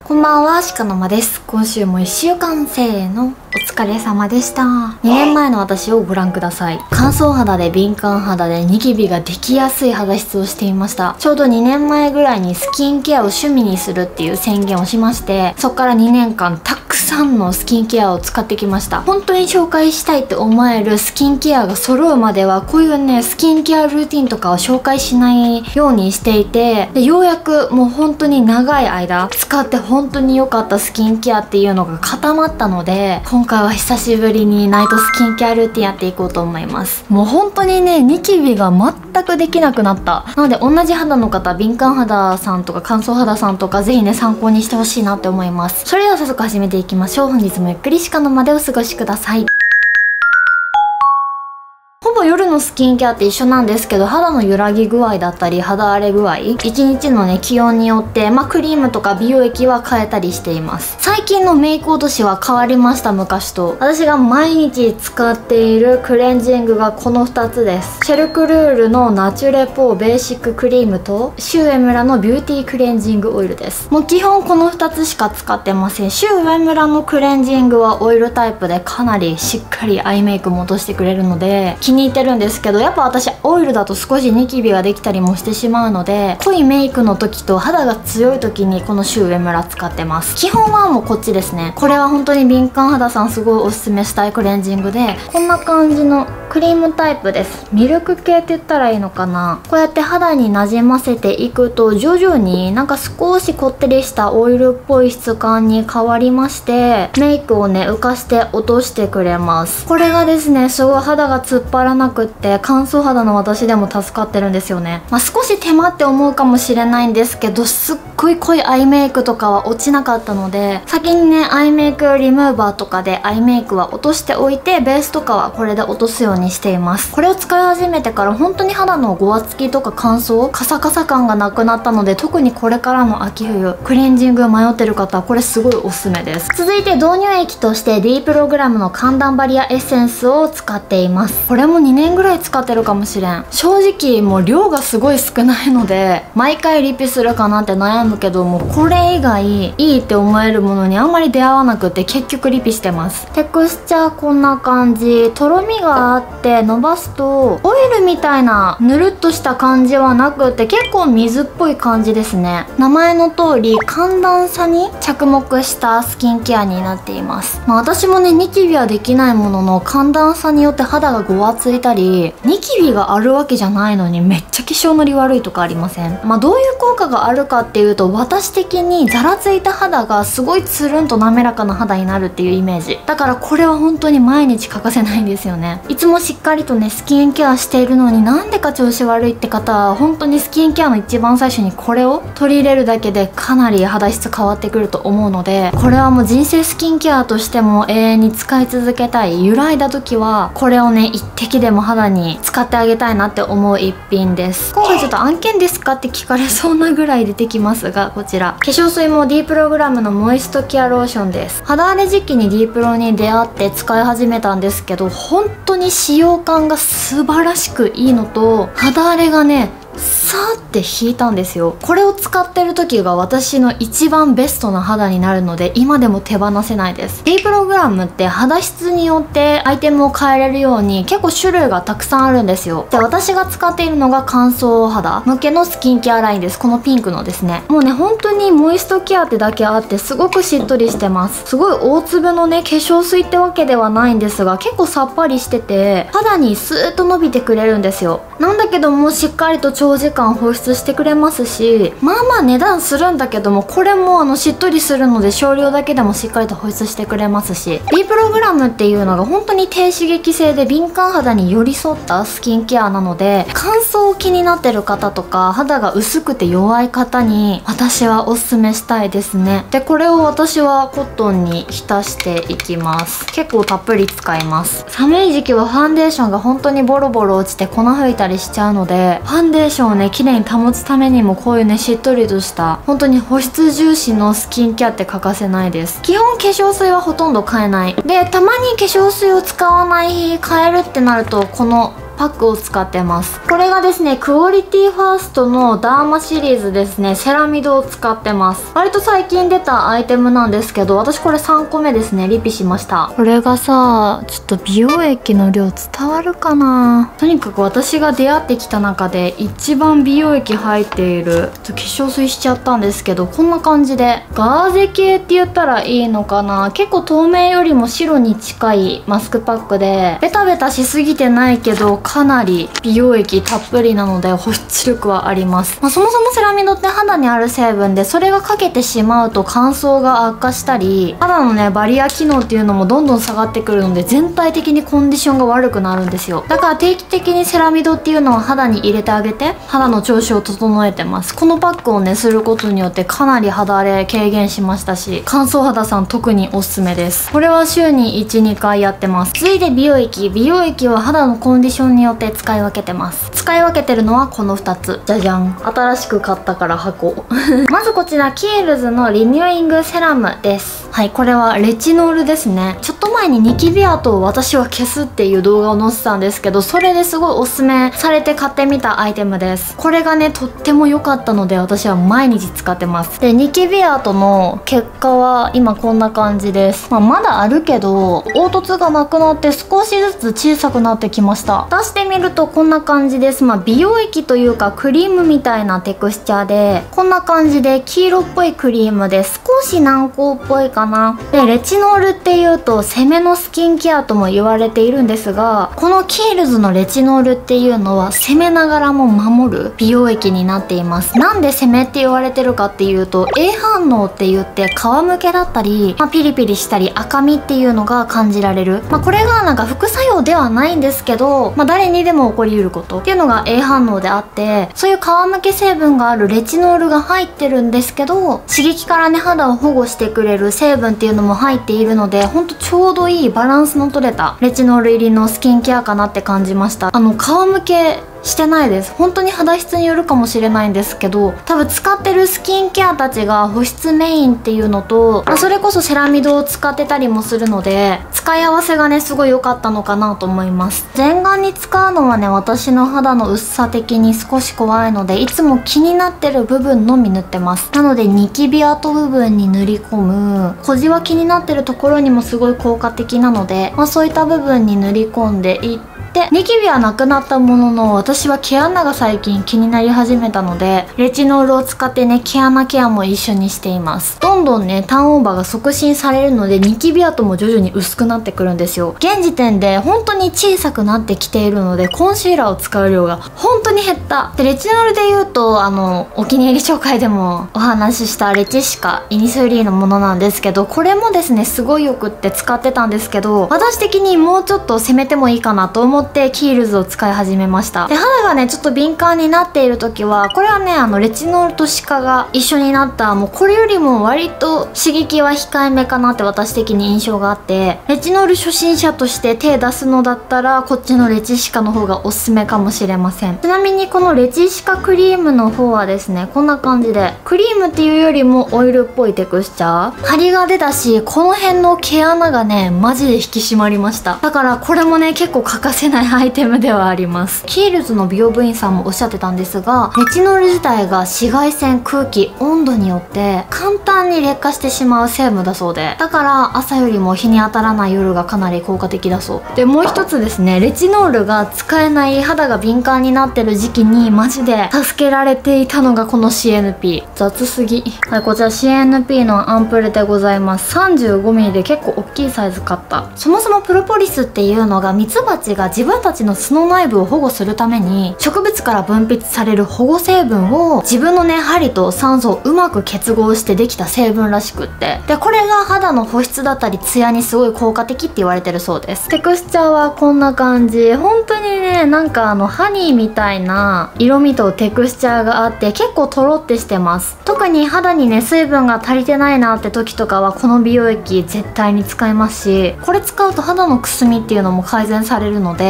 こんばんは、鹿の間です。今週も1週間せーの、お疲れ様でした。2年前の私をご覧ください。乾燥肌で敏感肌でニキビができやすい肌質をしていました。ちょうど2年前ぐらいにスキンケアを趣味にするっていう宣言をしまして、そっから2年間たくさんのスキンケアを使ってきました。本当に紹介したいって思えるスキンケアが揃うまでは、こういうね、スキンケアルーティンとかを紹介しないようにしていて、でようやくもう本当に長い間使って本当に良かったスキンケアっていうのが固まったので、今回は久しぶりにナイトスキンケアルーティンやっていこうと思います。もう本当にね、ニキビが全くできなくなった。なので同じ肌の方、敏感肌さんとか乾燥肌さんとかぜひね、参考にしてほしいなって思います。それでは早速始めていきましょう。本日もゆっくり鹿の間でお過ごしください。ほぼ夜のスキンケアって一緒なんですけど、肌の揺らぎ具合だったり肌荒れ具合、一日のね気温によってクリームとか美容液は変えたりしています。最近のメイク落としは変わりました。昔と私が毎日使っているクレンジングがこの2つです。シェルクルールのナチュレポーベーシッククリームとシュウエムラのビューティークレンジングオイルです。もう基本この2つしか使ってません。シュウエムラのクレンジングはオイルタイプでかなりしっかりアイメイクも落としてくれるので気に入ってるんですけど、やっぱ私オイルだと少しニキビができたりもしてしまうので、濃いメイクの時と肌が強い時にこのシュウエムラ使ってます。基本はもうこっちですね。これは本当に敏感肌さんすごいおすすめしたいクレンジングで、こんな感じのクリームタイプです。ミルク系って言ったらいいのかな。こうやって肌になじませていくと徐々になんか少しこってりしたオイルっぽい質感に変わりまして、メイクをね浮かして落としてくれます。これがですね、すごい肌が突っ張らなくって乾燥肌の私でも助かってるんですよね。少し手間って思うかもしれないんですけど、すっごい濃いアイメイクとかは落ちなかったので、先にねアイメイクリムーバーとかでアイメイクは落としておいて、ベースとかはこれで落とすようにしています。これを使い始めてから本当に肌のごわつきとか乾燥、カサカサ感がなくなったので、特にこれからの秋冬クレンジング迷ってる方はこれすごいおすすめです。続いて導入液として D プログラムの寒暖バリアエッセンスを使っています。これも2年ぐらい使ってるかもしれん。正直もう量がすごい少ないので毎回リピするかなって悩むけど、もうこれ以外いいって思えるものにあんまり出会わなくて結局リピしてます。テクスチャーこんな感じ、とろみがあって伸ばすとオイルみたいなぬるっとした感じはなくて結構水っぽい感じですね。名前の通り寒暖差に着目したスキンケアになっています。私もねニキビはできないものの、寒暖差によって肌がごわついたりニキビがあるわけじゃないのにめっちゃ化粧のり悪いとかありません？どういう効果があるかっていうと、私的にザラついた肌がすごいつるんと滑らかな肌になるっていうイメージだから、これは本当に毎日欠かせないんですよね。いつもしっかりとねスキンケアしているのになんでか調子悪いって方は、本当にスキンケアの一番最初にこれを取り入れるだけでかなり肌質変わってくると思うので、これはもう人生スキンケアとしても永遠に使い続けたい。揺らいだ時はこれをね一滴でも肌に使ってあげたいなって思う一品です。今回ちょっと案件ですかって聞かれそうなぐらい出てきますが、こちら化粧水も D プログラムのモイストケアローションです。肌荒れ時期に D プロに出会って使い始めたんですけど、本当に使用感が素晴らしくいいのと、肌荒れがねさーって引いたんですよ。これを使ってる時が私の一番ベストな肌になるので、今でも手放せないです。 D プログラムって肌質によってアイテムを変えれるように結構種類がたくさんあるんですよ。で、私が使っているのが乾燥肌向けのスキンケアラインです。このピンクのですね。もうね本当にモイストケアってだけあってすごくしっとりしてます。すごい大粒のね化粧水ってわけではないんですが、結構さっぱりしてて肌にスーッと伸びてくれるんですよ。なんだけどもしっかりと長時間保湿してくれますし、値段するんだけども、これもしっとりするので少量だけでもしっかりと保湿してくれますし、 D プログラムっていうのが本当に低刺激性で敏感肌に寄り添ったスキンケアなので、乾燥気になってる方とか肌が薄くて弱い方に私はおすすめしたいですね。で、これを私はコットンに浸していきます。結構たっぷり使います。寒い時期はファンデーションが本当にボロボロ落ちて粉吹いたりしちゃうので、ファンデーションをね綺麗に保つためにもこういうねしっとりとした本当に保湿重視のスキンケアって欠かせないです。基本化粧水はほとんど変えないで、たまに化粧水を使わない日変えるってなると、このパックを使ってます。これがですね、クオリティファーストのダーマシリーズですね。セラミドを使ってます。割と最近出たアイテムなんですけど、私これ3個目ですね。リピしました。これがさ、ちょっと美容液の量伝わるかな。とにかく私が出会ってきた中で一番美容液入っている化粧水しちゃったんですけど、こんな感じでガーゼ系って言ったらいいのかな。結構透明よりも白に近いマスクパックで、ベタベタしすぎてないけどかなり美容液たっぷりなので保湿力はあります。そもそもセラミドって肌にある成分で、それがかけてしまうと乾燥が悪化したり、肌のねバリア機能っていうのもどんどん下がってくるので、全体的にコンディションが悪くなるんですよ。だから定期的にセラミドっていうのを肌に入れてあげて、肌の調子を整えてます。このパックをねすることによってかなり肌荒れ軽減しましたし、乾燥肌さん特におすすめです。これは週に 1,2 回やってます。続いて美容液。美容液は肌のコンディションによって使い分けてます。使い分けてるのはこの2つ。じゃじゃん。新しく買ったから箱まずこちらキールズのリニューイングセラムです。はい、これはレチノールですね。ちょっと前にニキビ跡を私は消すっていう動画を載せたんですけど、それですごいおすすめされて買ってみたアイテムです。これがねとっても良かったので、私は毎日使ってます。でニキビ跡の結果は今こんな感じです。まだあるけど凹凸がなくなって少しずつ小さくなってきました。出してみるとこんな感じです。美容液というかクリームみたいなテクスチャーで、こんな感じで黄色っぽいクリームで少し軟膏っぽいかな。でレチノールっていうと攻めのスキンケアとも言われているんですが、このキールズのレチノールっていうのは攻めながらも守る美容液になっています。なんで攻めって言われてるかっていうと、A 反応って言って皮むけだったり、ピリピリしたり赤みっていうのが感じられる。これがなんか副作用ではないんですけど、誰にでも起こりうることっていうのが A 反応であって、そういう皮むけ成分があるレチノールが入ってるんですけど、刺激からね肌を保護してくれる成分っていうのも入っているので、ほんとちょうどいいバランスの取れたレチノール入りのスキンケアかなって感じました。皮むけしてないです。本当に肌質によるかもしれないんですけど、多分使ってるスキンケアたちが保湿メインっていうのと、それこそセラミドを使ってたりもするので、使い合わせがねすごい良かったのかなと思います。全顔に使うのはね、私の肌の薄さ的に少し怖いので、いつも気になってる部分のみ塗ってます。なのでニキビ跡部分に塗り込む、小じわ気になってるところにもすごい効果的なので、そういった部分に塗り込んでいって、ニキビはなくなったものの、私は毛穴が最近気になり始めたので、レチノールを使ってね毛穴ケアも一緒にしています。どんどんねターンオーバーが促進されるので、ニキビ跡も徐々に薄くなってくるんですよ。現時点で本当に小さくなってきているので、コンシーラーを使う量が本当に減った。でレチノールで言うとお気に入り紹介でもお話ししたレチシカイニスフリーのものなんですけど、これもですねすごいよくって使ってたんですけど、私的にもうちょっと攻めてもいいかなと思ってキールズを使い始めました。で肌がねちょっと敏感になっている時は、これはねレチノールとシカが一緒になった、もうこれよりも割と刺激は控えめかなって私的に印象があって、レチノール初心者として手出すのだったらこっちのレチシカの方がおすすめかもしれません。ちなみにこのレチシカクリームの方はですね、こんな感じでクリームっていうよりもオイルっぽいテクスチャー、張りが出たし、この辺の毛穴がねマジで引き締まりました。だからこれもね結構欠かせないアイテムではあります。キールズの美容部員さんもおっしゃってたんですが、レチノール自体が紫外線、空気、温度によって簡単に劣化してしまう成分だそうで、だから朝よりも日に当たらない夜がかなり効果的だそうで、もう一つですね、レチノールが使えない肌が敏感になってる時期にマジで助けられていたのがこの CNP。 雑すぎ。はい、こちら CNP のアンプルでございます。 35mm で結構大きいサイズ買った。そもそもプロポリスっていうのがミツバチが自分たちの巣の内部を保護するために植物から分泌される保護成分を自分のね針と酸素をうまく結合してできた成分らしくって、でこれが肌の保湿だったりツヤにすごい効果的って言われてるそうです。テクスチャーはこんな感じ。本当にねなんかハニーみたいな色味とテクスチャーがあって、結構トロってしてます。特に肌にね水分が足りてないなって時とかはこの美容液絶対に使いますし、これ使うと肌のくすみっていうのも改善されるので、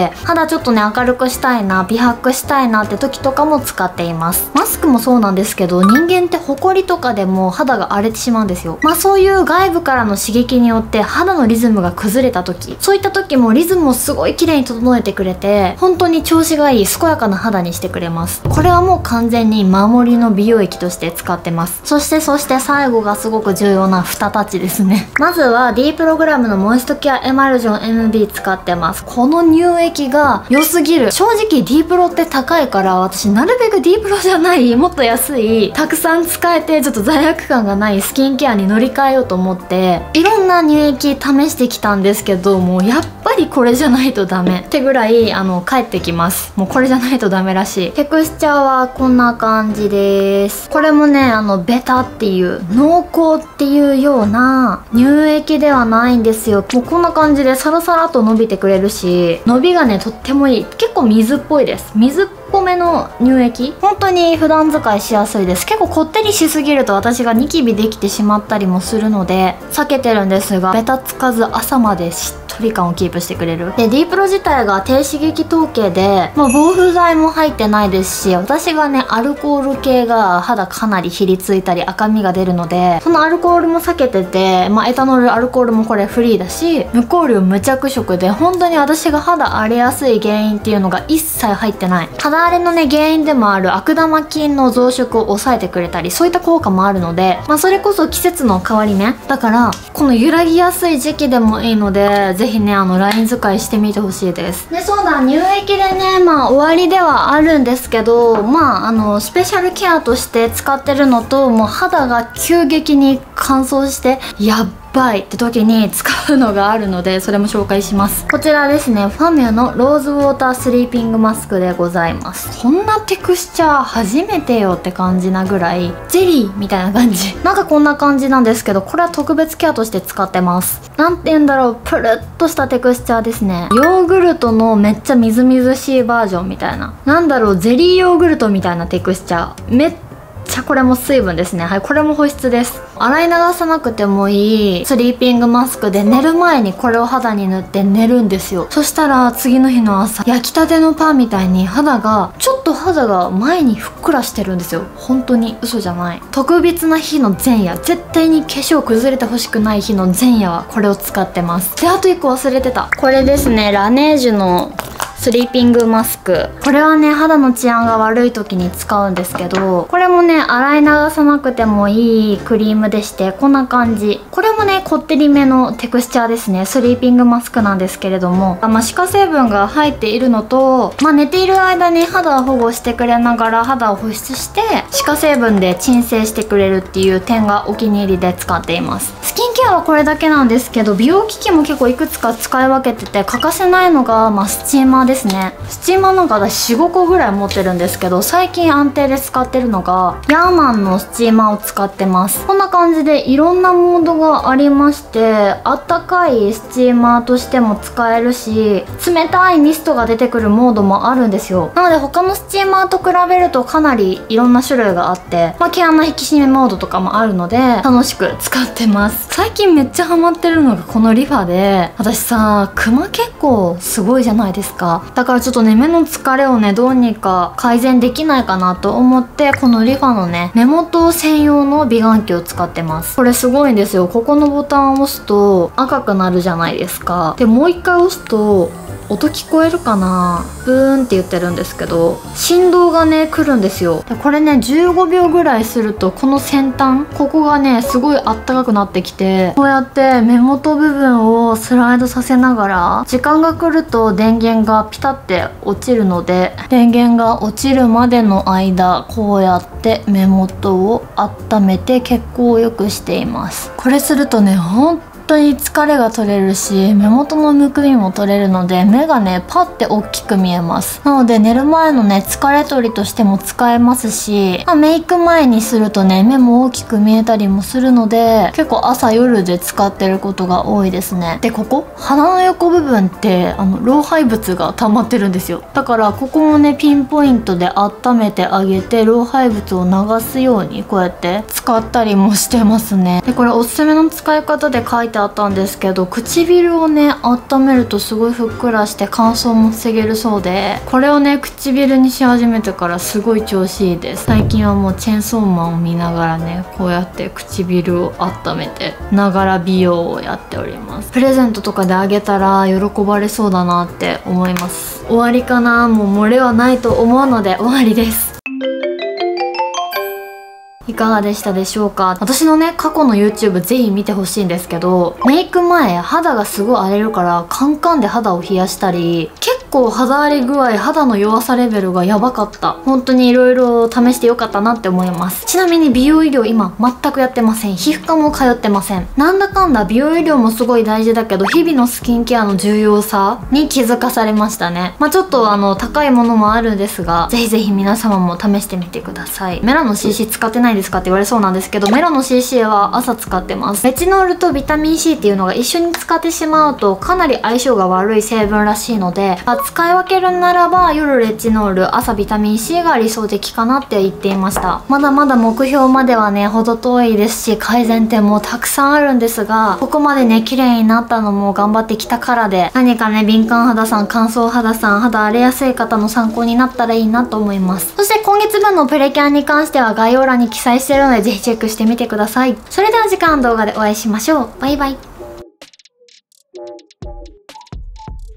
で、肌ちょっとね明るくしたいな、美白したいなって時とかも使っています。マスクもそうなんですけど、人間ってホコリとかでも肌が荒れてしまうんですよ。そういう外部からの刺激によって肌のリズムが崩れた時、そういった時もリズムをすごい綺麗に整えてくれて、本当に調子がいい健やかな肌にしてくれます。これはもう完全に守りの美容液として使ってます。そして最後がすごく重要な2タッチですね。まずは D プログラムのモイストケアエマルジョン MB 使ってます。この乳液が良すぎる。正直 D プロって高いから、私なるべく D プロじゃないもっと安い、たくさん使えてちょっと罪悪感がないスキンケアに乗り換えようと思っていろんな乳液試してきたんですけど、もうやっぱりこれじゃないとダメってぐらい帰ってきます。もうこれじゃないとダメらしい。テクスチャーはこんな感じです。これもねベタっていう濃厚っていうような乳液ではないんですよ。もうこんな感じでサラサラと伸びてくれるし、伸びがねとってもいい。結構水っぽいです。水っぽめの乳液、本当に普段使いしやすいです。結構こってりしすぎると私がニキビできてしまったりもするので避けてるんですが、ベタつかず朝までしっとり感をキープしてくれる。で D プロ自体が低刺激統計で、防腐剤も入ってないですし、私がねアルコール系が肌かなりひりついたり赤みが出るので、そのアルコールも避けてて、エタノールアルコールもこれフリーだし、無香料無着色で、本当に私が肌荒れやすい原因っていうのが一切入ってない。肌荒れのね原因でもある悪玉菌の増殖を抑えてくれたり、そういった効果もあるので、それこそ季節の変わり目だから、この揺らぎやすい時期でもいいので、ぜひねライン使いしてみてほしいです。でそうだ、乳液でね終わりではあるんですけど、スペシャルケアとして使ってるのと、もう肌が急激に乾燥してやっばいって時に使うのがあるので、それも紹介します。こちらですね、ファミュのローズウォータースリーピングマスクでございます。こんなテクスチャー初めてよって感じなぐらいゼリーみたいな感じなんかこんな感じなんですけど、これは特別ケアとして使ってます。なんて言うんだろう、プルッとしたテクスチャーですね。ヨーグルトのめっちゃみずみずしいバージョンみたいな、ゼリーヨーグルトみたいなテクスチャー。めっちゃこれも水分ですね。はい、これも保湿です。洗い流さなくてもいいスリーピングマスクで、寝る前にこれを肌に塗って寝るんですよ。そしたら次の日の朝、焼きたてのパンみたいに肌が前にふっくらしてるんですよ。本当に嘘じゃない。特別な日の前夜、絶対に化粧崩れてほしくない日の前夜はこれを使ってます。であと1個忘れてた、これですね、ラネージュのスリーピングマスク。これはね肌の治安が悪い時に使うんですけど、これもね洗い流さなくてもいいクリームでして、こんな感じ。これもねこってりめのテクスチャーですね。スリーピングマスクなんですけれども、歯科成分が入っているのと、寝ている間に肌を保護してくれながら肌を保湿して歯科成分で鎮静してくれるっていう点がお気に入りで使っています。スキンケアはこれだけなんですけど、美容機器も結構いくつか使い分けてて、欠かせないのがスチーマーですね。スチーマーなんか私 4,5 個ぐらい持ってるんですけど、最近安定で使ってるのがヤーマンのスチーマーを使ってます。こんな感じでいろんなモードがありまして、あったかいスチーマーとしても使えるし、冷たいミストが出てくるモードもあるんですよ。なので他のスチーマーと比べるとかなりいろんな種類があって、毛穴引き締めモードとかもあるので楽しく使ってます。最近めっちゃハマってるのがこのリファで、私さクマ結構すごいじゃないですか。だからちょっとね目の疲れをねどうにか改善できないかなと思って、このリファのね目元専用の美顔器を使ってます。これすごいんですよ。ここのボタンを押すと赤くなるじゃないですか。でもう一回押すと音聞こえるかな、ブーンって言ってるんですけど、振動がね来るんですよ。でこれね15秒ぐらいするとこの先端ここがねすごいあったかくなってきて、こうやって目元部分をスライドさせながら、時間が来ると電源がピタって落ちるので、電源が落ちるまでの間こうやって目元を温めて血行を良くしています。これするとね本当に疲れが取れるし、目元のむくみも取れるので、目がねパッて大きく見えます。なので寝る前のね疲れ取りとしても使えますし、メイク前にするとね目も大きく見えたりもするので、結構朝夜で使ってることが多いですね。でここ鼻の横部分って老廃物が溜まってるんですよ。だからここもねピンポイントで温めてあげて、老廃物を流すようにこうやって使ったりもしてますね。でこれおすすめの使い方で書いてあったんですけど、唇をね温めるとすごいふっくらして乾燥も防げるそうで、これをね唇にし始めてからすごい調子いいです。最近はもうチェーンソーマンを見ながらね、こうやって唇を温めてながら美容をやっております。プレゼントとかであげたら喜ばれそうだなって思います。終わりかな。もう漏れはないと思うので終わりです。いかがでしたでしょうか。私のね過去の YouTube ぜひ見てほしいんですけど、メイク前肌がすごい荒れるからカンカンで肌を冷やしたり、結構肌荒れ具合、肌の弱さレベルがやばかった。本当にいろいろ試してよかったなって思います。ちなみに美容医療今全くやってません。皮膚科も通ってません。なんだかんだ美容医療もすごい大事だけど、日々のスキンケアの重要さに気づかされましたね。ちょっと高いものもあるんですが、ぜひぜひ皆様も試してみてください。メラノ CC 使ってないですかって言われそうなんですけど、メラノ CC は朝使ってます。レチノールとビタミン C っていうのが一緒に使ってしまうとかなり相性が悪い成分らしいので、使い分けるならば夜レチノール、朝ビタミン C が理想的かなって言っていました。まだまだ目標まではね程遠いですし、改善点もたくさんあるんですが、ここまでね綺麗になったのも頑張ってきたからで、何かね敏感肌さん、乾燥肌さん、肌荒れやすい方の参考になったらいいなと思います。そして今月分のプレキャンに関しては概要欄に記載しているので、ぜひチェックしてみてください。それでは次回の動画でお会いしましょう。バイバイ。